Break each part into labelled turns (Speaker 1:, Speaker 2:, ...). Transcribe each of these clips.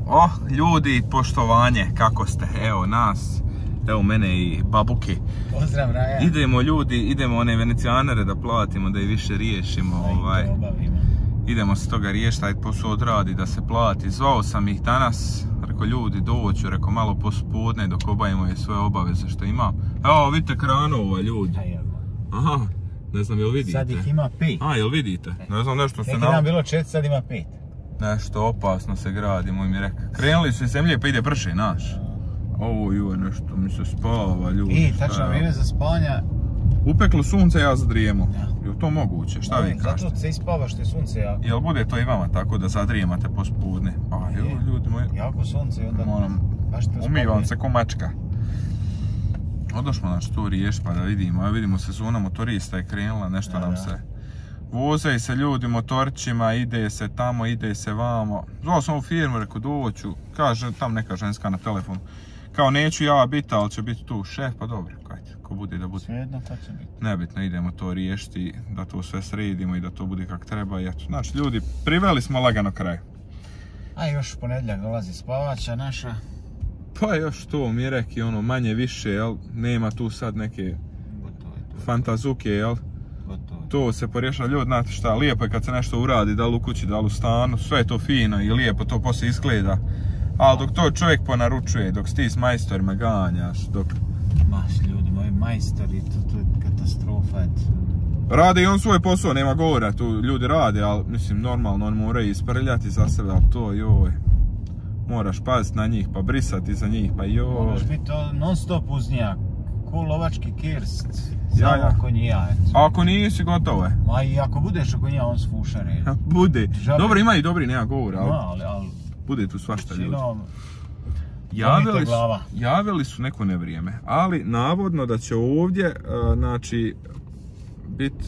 Speaker 1: Ljudi, poštovanje, kako ste? Evo nas, evo mene i babuke.
Speaker 2: Pozdrav, Raja.
Speaker 1: Idemo ljudi, idemo one venecijanere da platimo, da ih više riješimo. Idemo se toga riješiti, taj posao odradi, da se plati. Zvao sam ih danas, rekao ljudi doću, rekao malo pospodne dok obavimo je svoje obaveze što imam. Evo vidite kranova ljudi. Aha, ne znam jel vidite.
Speaker 2: Sad ih ima 5.
Speaker 1: Jel vidite? Ne znam nešto se...
Speaker 2: Neki dan bilo 4, sad ima 5.
Speaker 1: Nešto opasno se gradi, moj mi rekao. Krenuli su iz zemlje pa ide brže, naš. Ovo joj, nešto mi se spava, ljudi.
Speaker 2: Tačno vrijeme za spavanja.
Speaker 1: Upeklo sunce, ja zadrijemo. Je to moguće? Šta vi kažete?
Speaker 2: Zato se ispava što je sunce jako.
Speaker 1: Jel bude to i vama tako da zadrijemate pospodne? Pa ljudi moji.
Speaker 2: Jako sunce i onda...
Speaker 1: Umivam se ko mačka. Odošmo znači to riješiti pa da vidimo. Evo vidimo sezona motorista je krenula, nešto nam se... Vozaju se ljudi motorčima, ide se tamo, ide se vamo. Zvao sam ovu firmu, rekao doću, kaže tam neka ženska na telefonu. Kao neću ja biti, ali će biti tu šef, pa dobro, kajte, ko bude da bude.
Speaker 2: Svejedno kad će biti.
Speaker 1: Nebitno, idemo to riješiti, da to sve sredimo i da to bude kak treba. I eto, znači ljudi, priveli smo lagano kraj.
Speaker 2: A još ponedjeljak dolazi spavača naša.
Speaker 1: Pa još to mi reki, ono, manje više, jel, nema tu sad neke fantazuke, jel. To se porješava, ljudi, znate šta, lijepo je kad se nešto uradi, da li u kući, da li u stanu, sve je to fino i lijepo to poslije izgleda. Ali dok to čovjek ponaručuje, dok ti s majstorima ganjaš, dok...
Speaker 2: Maš ljudi, moji majstori, to je katastrofa.
Speaker 1: Rade i on svoj posao, nema govora, tu ljudi rade, ali mislim normalno on mora isprljati za sebe, ali to joj... Moraš paziti na njih, pa brisati za njih, pa joj...
Speaker 2: Moraš biti non stop uz njak, ko lovački kirst. Samo ako nija, eto.
Speaker 1: A ako nisi, gotovo je.
Speaker 2: Ma i ako budeš ako nija, on sfuša red.
Speaker 1: Bude. Dobro, ima i dobri, nema govora,
Speaker 2: ali...
Speaker 1: Bude tu svašta ljudi.
Speaker 2: Većinom...
Speaker 1: Javili su neko nevrijeme, ali navodno da će ovdje, znači, biti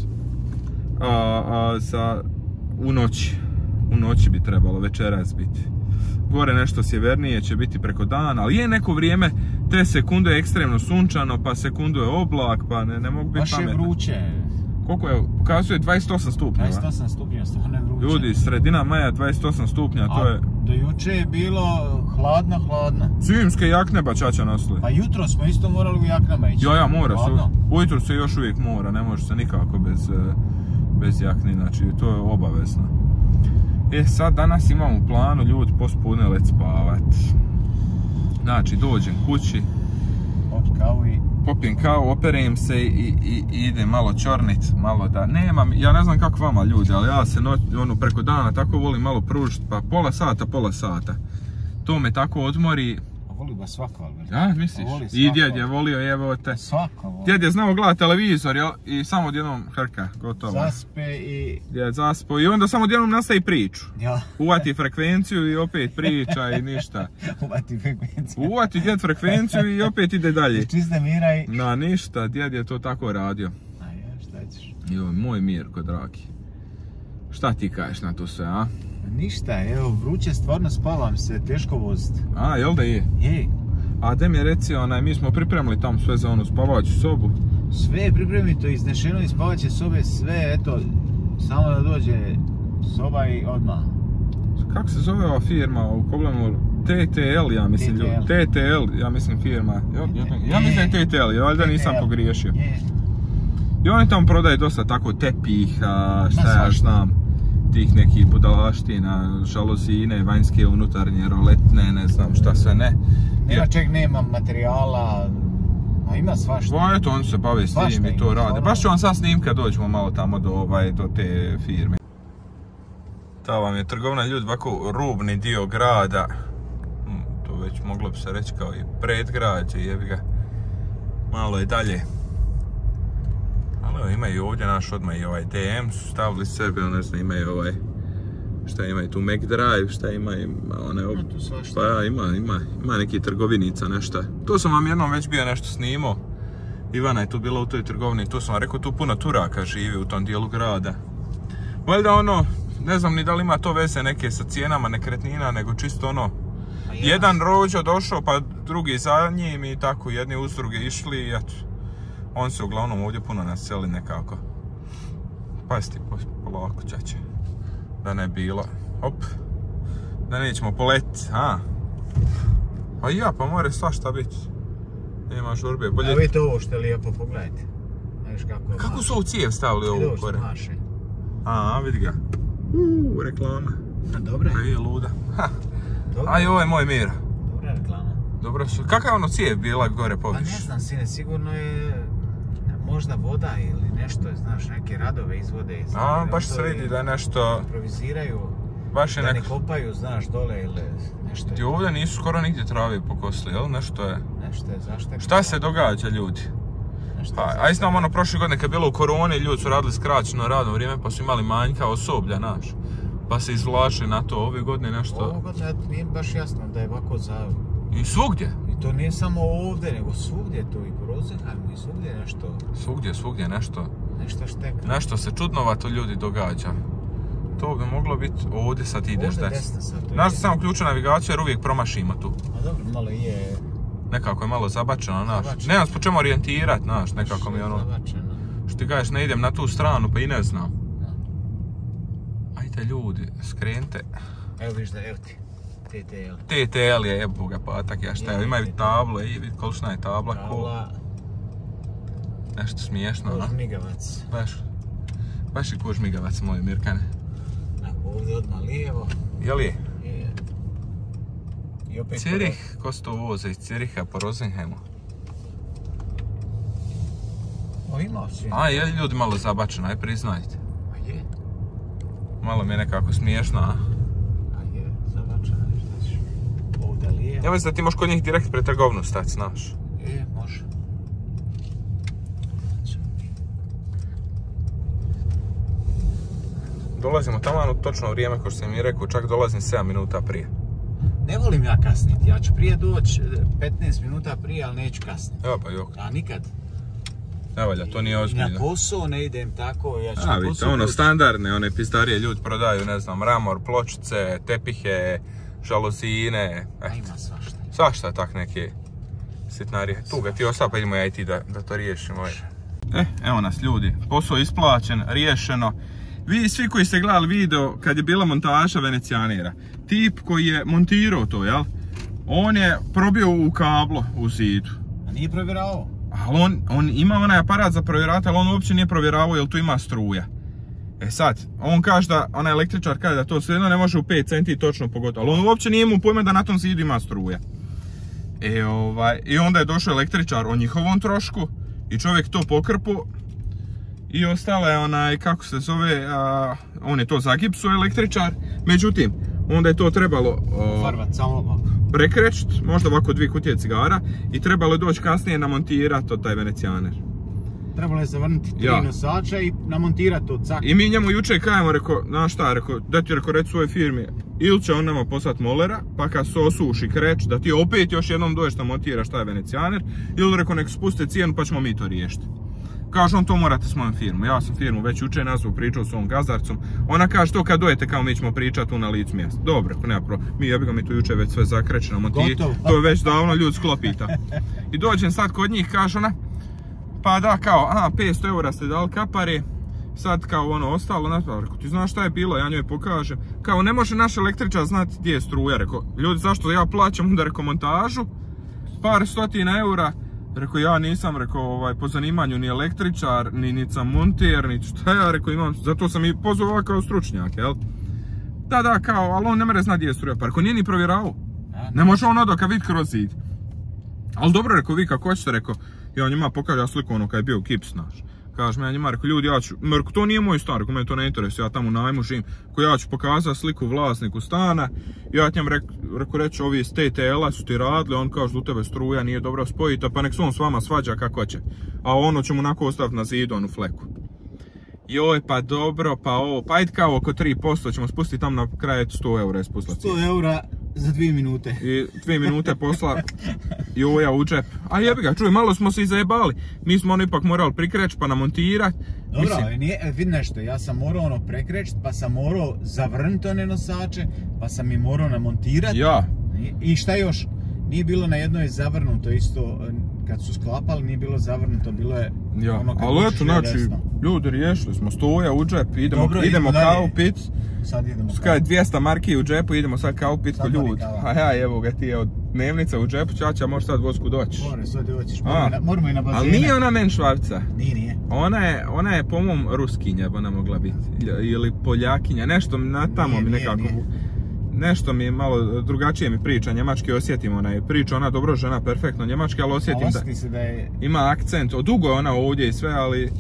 Speaker 1: u noći. U noći bi trebalo večeras biti. Gore nešto sjevernije će biti preko dana, ali je neko vrijeme, te sekunde je ekstremno sunčano, pa sekundu je oblak, pa ne mogu biti pametno.
Speaker 2: Baš je vruće.
Speaker 1: Koliko je? Pokazuje 28 stupnjeva.
Speaker 2: 28 stupnjeva, stvarno je vruće.
Speaker 1: Ljudi, sredina maja 28 stupnja, to je...
Speaker 2: Do juče je bilo hladno.
Speaker 1: Zimske jakne ba čača nosili.
Speaker 2: Pa jutro smo isto morali u jaknama ići.
Speaker 1: Ja, mora se. Ujutro se još uvijek mora, ne može se nikako bez jakni, znači to je obavezno. Sad danas imam u planu ljudi pospodne let spavat. Znači dođem kući, popijem kavu, operem se i idem malo čornit, malo da nemam, ja ne znam kako vama ljudi, ali ja se preko dana tako volim malo pružiti, pa pola sata. To me tako odmori.
Speaker 2: Voli ba svako, Albert.
Speaker 1: Ja, misliš? I djed je volio, evo te.
Speaker 2: Svako voli.
Speaker 1: Djed je znao gledati televizor, jel? I samo odjednom hrka, gotovo.
Speaker 2: Zaspe i...
Speaker 1: Djed zaspo i onda samo odjednom nastavi priču.
Speaker 2: Ja.
Speaker 1: Uvati frekvenciju i opet priča i ništa.
Speaker 2: Uvati frekvenciju.
Speaker 1: Uvati djed frekvenciju i opet ide dalje.
Speaker 2: Čiste mira i...
Speaker 1: Na ništa, djed je to tako radio.
Speaker 2: A ja, šta ćeš?
Speaker 1: Joj, moj Mirko, dragi. Šta ti kažeš na to sve, a?
Speaker 2: Ništa, evo, vruće, stvarno spavam se, teško voziti.
Speaker 1: A, jel da je?
Speaker 2: Je.
Speaker 1: A da mi je reci, mi smo pripremili tam sve za onu spavaću sobu.
Speaker 2: Sve je pripremito, iznešeno iz spavaće sobe, sve, eto, samo da dođe soba i odmah.
Speaker 1: Kako se zove ova firma u Koblemu? TTL, ja mislim, TTL, ja mislim firma. Ja mislim TTL, valjda nisam pogriješio. I oni tamo prodaju dosta tako tepiha, šta ja znam. Tih nekih budalaština, žalozine, vanjske, unutarnje, roletne, ne znam šta sve ne.
Speaker 2: Inačeg nema materijala, a ima svašta.
Speaker 1: Pa eto, oni se bave s tim i to rade. Baš ću vam sad snimka, dođemo malo tamo do te firme. Ta vam je trgovina, ljudi, ovako rubni dio grada. To već moglo bi se reći kao i predgrađe, jebi ga. Malo je dalje. Ali imaju ovdje naš odmah i ovaj DM su stavili sebe, ne znam, imaju šta imaju tu McDrive, šta imaju, pa ima neki trgovinica, nešto. Tu sam vam jednom već bio nešto snimao. Ivana je tu bila u toj trgovini, tu sam vam rekao, tu puno Turaka živi u tom dijelu grada. Valjda ne znam ni da li ima to veze neke sa cijenama nekretnina, nego čisto jedan rođo došao, pa drugi za njim i tako, jedni uz druge išli i eto. On se uglavnom ovdje puno naseli nekako. Pazite, polako čače. Da ne bilo. Hop. Da nećemo poletiti, a? A ja, pa more svašta biti. Nema žurbe, bolje...
Speaker 2: A vidite ovo što je lijepo, pogledajte.
Speaker 1: Kako su ovu cijev stavili ovu kore? A, vidi ga. Reklama.
Speaker 2: Dobre.
Speaker 1: Je luda. Aj, ovo je moj Miro.
Speaker 2: Dobra reklama.
Speaker 1: Dobro su. Kakva je ono cijev bila gore poviš?
Speaker 2: Pa ne znam, sine, sigurno je možda voda ili nešto, znaš, neke radove izvode.
Speaker 1: A, baš se vidi da je nešto...
Speaker 2: Improviziraju,
Speaker 1: baš je
Speaker 2: da ne kopaju, znaš, dole ili nešto.
Speaker 1: Ti ovdje nisu skoro nigdje trave pokosili, jel? Nešto je...
Speaker 2: Nešto je, zašto je...
Speaker 1: Šta se događa, ljudi? Pa, aj znam ono, prošle godine kad je bilo u koroni, ljudi su radili skraćeno radno vrijeme pa su imali manjka osoblja, znaš. Pa se izvlačili na to, ove godine nešto...
Speaker 2: Ove godine nije baš jasno da je ovako za...
Speaker 1: I svugdje?
Speaker 2: I to nije samo ovdje, nego svugdje tu i po Rosenheimu i svugdje nešto...
Speaker 1: Svugdje nešto...
Speaker 2: Nešto šteka.
Speaker 1: Nešto se čudnovato ljudi događa. To bi moglo biti ovdje sad ideš desno. Znaš da sam uključio navigaciju jer uvijek promašimo tu.
Speaker 2: A dobro, malo je...
Speaker 1: Nekako je malo zabačeno, znaš. Nemam s po čemu orijentirat, znaš, nekako mi ono... Što ti kažeš, ne idem na tu stranu pa i ne znam. Ajde ljudi, skrenite.
Speaker 2: Evo viš da, evo ti. TTL.
Speaker 1: TTL je jeboga patak, ja šta je, imaju table i vidi količna je tabla.
Speaker 2: Tabla.
Speaker 1: Nešto smiješno, no?
Speaker 2: Kožmigavac.
Speaker 1: Baš je kožmigavac moj, Mirkane.
Speaker 2: Ovdje odmah lijevo.
Speaker 1: Jel je?
Speaker 2: Je.
Speaker 1: Cirih, ko se to voze iz Ciriha po Rosenheimu?
Speaker 2: O, imao si.
Speaker 1: A, je ljudi malo zabačeno, aj priznajte.
Speaker 2: A je.
Speaker 1: Malo mi je nekako smiješno, a?
Speaker 2: A je, zabačeno, šta ćeš. Ovdje lijevo.
Speaker 1: Ja mislim da ti možeš kod njih direkt pred trgovnu stati, znaš.
Speaker 2: Je, može.
Speaker 1: Dolazimo tamo točno u vrijeme, kao što sam mi rekao, čak dolazim 7 minuta prije.
Speaker 2: Ne volim ja kasniti, ja ću prije doći 15 minuta prije, ali neću kasniti.
Speaker 1: Evo pa jok.
Speaker 2: A nikad.
Speaker 1: Ne valja, to nije ozbiljno.
Speaker 2: Na posao ne idem tako, ja ću
Speaker 1: na posao vidite, ono standardne, one pizdarije ljudi prodaju, ne znam, mramor, pločice, tepihe, žalozine.
Speaker 2: A ima svašta.
Speaker 1: Svašta tak neke sitnarije. Tu ga ti ostav pa idemo ja i ti da to riješimo. Evo nas ljudi, posao isplaćen, riješeno. Vi svi koji ste gledali video kad je bila montaža Venecijanera, tip koji je montirao to, jel? On je probio u kablo u zidu.
Speaker 2: A nije provjeravao?
Speaker 1: Ali on ima onaj aparat za provjeravati, ali on uopće nije provjeravao jel tu ima struja. E sad, on kaže da, onaj električar kaže da to svejedno ne može u 5 centi točno pogoditi, ali on uopće nije imao pojma da na tom zidu ima struja. I onda je došao električar o njihovom trošku i čovjek to pokrpao. I ostala je onaj, kako se zove, on je to zagipsuo električar, međutim, onda je to trebalo prekrečit, možda ovako 2 kutije cigara i trebalo je doći kasnije namontirati taj Venecijaner.
Speaker 2: Trebalo je zavrnuti 3 nosača i namontirati to, cak.
Speaker 1: I mi njemu jučer kajemo, rekao, znaš šta, da ti rekao reći svojoj firmi, ili će on nama poslati molera, pa kad se osuši kreć, da ti opet još jednom dođeš da montiraš taj Venecijaner, ili rekao nek spuste cijenu pa ćemo mi to riješiti. Kaže on to morate s mojom firmom, ja sam firmu već jučer nazvao, pričao s ovom gazdarcom, ona kaže to kad dojete kao mi ćemo pričati tu na licu mjesta. Dobro, nema problem, mi tu jučer već sve zakrećeno, to je već davno ljudi sklopita. I dođem sad kod njih, kaže ona, pa da kao, 500 eura ste dali kapare, sad kao ono ostalo, rekao ti znaš šta je bilo, ja njoj pokažem, kao ne može naš električar znati gdje je struja, rekao ljudi zašto ja plaćam onda rekao montažu, par stotina eura. Rekao ja nisam, po zanimanju ni električar, ni sam monter, ni šta ja, rekao imam, zato sam i pozvao kao stručnjak, jel? Da, kao, ali on ne mere zna gdje je struja, pa rekao nije ni provjeravao. Ne može on odoka vid kroz zid. Ali dobro, rekao vi kako hoćete, rekao, ja njima pokažem sliku ono kad je bio kips naš. Kažem ja njima, rekao ljudi ja ću, rekao to nije moj stan, rekao mene to ne interesuje, ja tamo u najmu živim, rekao ja ću pokazati sliku vlasniku stana, ja njemu rekao reći ovi iz TTL-a su ti radili, on kaže u tebe struja nije dobro spojita, pa nek se on s vama svađa kako će, a ono će mu onako ostaviti na zidu onu fleku. Joj pa dobro, pa ovo, pa ajde kao oko 3% ćemo spustiti tamo na kraju 100 eura ispuslati.
Speaker 2: 100 eura za 2 minute.
Speaker 1: I 2 minute posla joja u džep. A jebi ga, čuj, malo smo se i zajebali. Mi smo ono ipak morali prikreći pa namontirati.
Speaker 2: Dobro, vidi nešto, ja sam morao ono prekreći, pa sam morao zavrnuti one nosače, pa sam i morao namontirati.
Speaker 1: Ja.
Speaker 2: I šta još? nije bilo na jednoj zavrnuto isto, kad su sklapali nije bilo zavrnuto, bilo je ono kad
Speaker 1: ali eto, znači, ljudi riješili smo, stoja u džep, idemo kavu pit.
Speaker 2: Sad idemo
Speaker 1: kavu. 200 marki u džepu, idemo sad kavu pit ko ljudi. A ja, evo ga ti je od dnevnica u džepu, čača možeš sad vozku doći.
Speaker 2: More, sad doćiš, moramo i na bazene.
Speaker 1: Ali nije ona men Švarca.
Speaker 2: Nije.
Speaker 1: Ona je po mom Ruskinja, ona mogla biti. Ili Poljakinja, nešto na tamo mi nekako... Nešto mi je malo drugačije mi priča, njemački osjetim onaj priča, ona dobro žena, perfektno njemački, ali osjetim
Speaker 2: da je...
Speaker 1: ima akcent, dugo je ona ovdje i sve, ali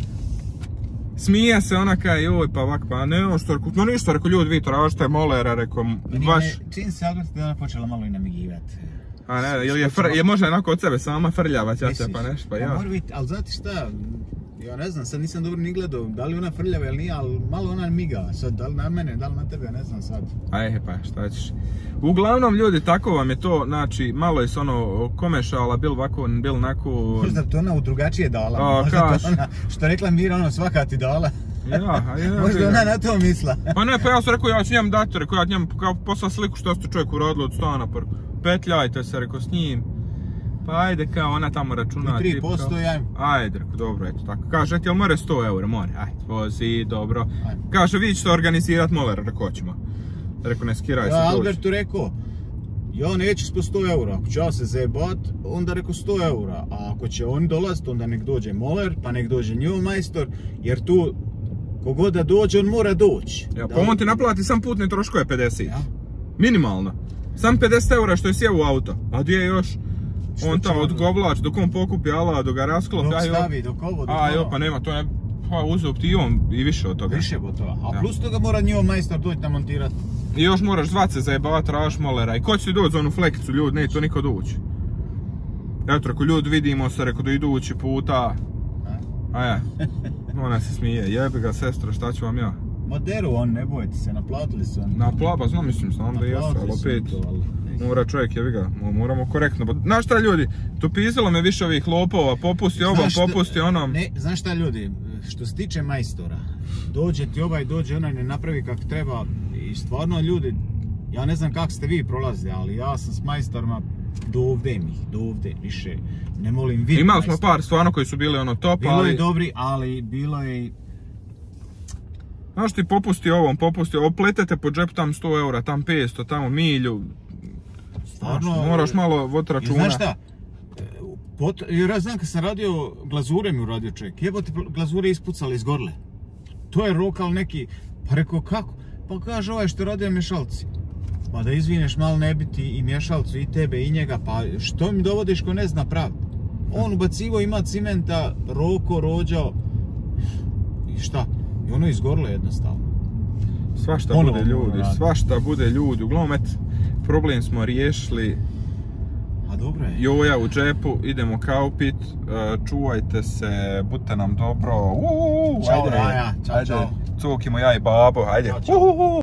Speaker 1: smije se ona kaj, joj pa ovak, pa ne ono što rekao, no ništa, rekao ljudi vi tražite molera, rekao baš...
Speaker 2: Čim se Alberti da ona počela malo i namigivati.
Speaker 1: A ne, ili je možda onako od sebe sama frljava ćaća pa nešto, pa ja.
Speaker 2: Ali znate šta, ja ne znam, sad nisam dobro ni gledao, da li ona frljava ili nije, ali malo ona miga, sad da li na mene, da li na tebe, ne znam sad.
Speaker 1: Aj pa šta ćeš. Uglavnom ljudi, tako vam je to, znači malo je se ono komešala, bil ovako, bil onako...
Speaker 2: Možda to ona u drugačije dala, možda to ona, što rekla Mira, ono svaka ti dala. Možda ona na to misla.
Speaker 1: Pa ne, pa ja sam rekao, ja ću njemu dati, rekao ja njemu poslao sliku što ste čovjeku uradili od stana, petljajte se, rekao s njim. Pa ajde, kao ona tamo računa.
Speaker 2: I 3% ja.
Speaker 1: Ajde, rekao, dobro, eto tako. Kaže, jel more 100 eura, more, ajde, vozi, dobro. Kaže, vi ćete organizirat moler, rekao ćemo. Rekao, ne skiraj se, dođi.
Speaker 2: Ja Albertu rekao, ja neću po 100 eura, ako ću ja se zajebat, onda rekao 100 eura. A ako će oni dolazit, onda nek dođe moler, pa nek dođe njov majstor, jer tu, kogod da dođe, on mora doći.
Speaker 1: Ja, pa on ti naplati sam putne troškove 50. Ja. Minimalno. Sam 50 eura što je sjeo u auto, a gdje je još? On tamo odgovlač, dok on pokupi ala, dok ga rasklopi.
Speaker 2: Dok stavi, dok ovo, dok
Speaker 1: ovo. Pa nema, to ne, pa uzeo ti on i više od toga.
Speaker 2: Više od toga, a plus toga mora njihov majstor doći namontirati.
Speaker 1: I još moraš zvat se zajebavat, tražiš molera. I ko će ti doći za onu flekicu, ljudi, ne, to niko doći. Eto, rekao, ljudi, vidimo se, rekao, do idući puta. A ja, ona se smije, jebi ga sestra, šta ću vam ja?
Speaker 2: Ma deru on, ne bojte se, naplatili su on.
Speaker 1: Pa znam, mislim, znam da jesu, ali opet mora čovjek, jebi ga, moramo korektno. Znaš šta ljudi, tu pisalo me više ovih lopova, popusti ovom, popusti onom.
Speaker 2: Ne, znaš šta ljudi, što se tiče majstora, dođe ti ovaj, dođe onaj, ne napravi kako treba i stvarno ljudi, ja ne znam kako ste vi prolazili, ali ja sam s majstorima dovde, više, ne molim vidjeti.
Speaker 1: Imali smo par stvarno koji su bili ono top,
Speaker 2: ali... Bilo je dobri, ali bilo je...
Speaker 1: Znaš ti popusti ovom, opletete po džep tam 100 eura, tam 500, tamo milju. Stvarno... Moraš malo voditi računa.
Speaker 2: Znaš šta? Jer ja znam kad sam radio, glazure mi uradio čovjek, jebote glazure ispucali, izgorle. To je rokal neki, pa rekao kako? Pa kaže ovaj što radio mješalci. Pa da izvineš malo ne biti i mješalcu i tebe i njega, pa što mi dovodiš ko ne zna pravdu? On ubacivo ima cimenta, roko, rođao i šta? I ono izgorilo jednostavno.
Speaker 1: Svašta bude ljudi, svašta bude ljudi. Uglavnom, problem smo riješili.
Speaker 2: A dobro je.
Speaker 1: Joja u džepu, idemo kaupit, čuvajte se, budite nam dobro.
Speaker 2: Ćao, Raja, čao.
Speaker 1: Cokimo ja i babo, ajde.